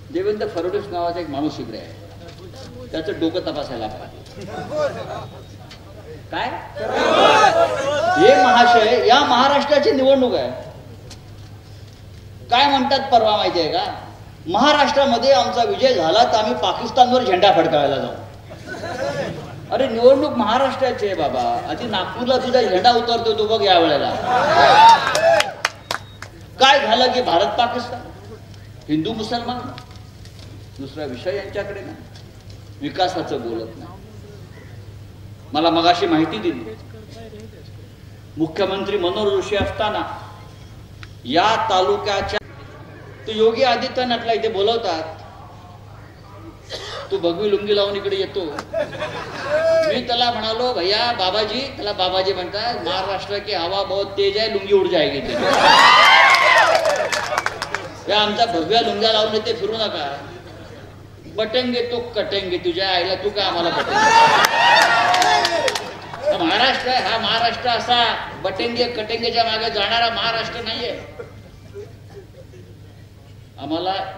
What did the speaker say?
देवेंद्र फडणवीस नावाचा एक माणूस इकडे आहे, त्याचं डोकं तपासायला पाहिजे. काय हे महाशय, या महाराष्ट्राची निवडणूक आहे. काय म्हणतात परवा माहिती आहे का, महाराष्ट्रामध्ये आमचा विजय झाला तर आम्ही पाकिस्तानवर झेंडा फडकावायला जाऊ. अरे निवडणूक महाराष्ट्राची आहे बाबा, आधी नागपूरला तुझा झेंडा उतरतो तो बघ या वेळेला. काय झालं की भारत पाकिस्तान, हिंदू मुसलमान, दुसरा विषय यांच्याकडे नाही, विकासाचं बोलत नाही. मला मगाशी माहिती दिली, मुख्यमंत्री मनोहर जोशी असताना या तालुक्याच्या तो योगी आदित्यनाथला इथे बोलवतात, तू भगवी लुंगी लावून इकडे येतो. मी त्याला म्हणालो भैया बाबाजी, त्याला बाबाजी म्हणतात, महाराष्ट्र की हवा बहुत तेज आहे, लुंगी उड जाएगी. या आमचा भगव्या लुंग्या लावून इथे फिरू नका, बटेंगे तो कटेंगे. तुझ्या आईला तू काय आम्हाला बटेंगे? महाराष्ट्र आहे हा, महाराष्ट्र असा बटेंगे कटेंगेच्या मागे जाणारा महाराष्ट्र नाहीये. आम्हाला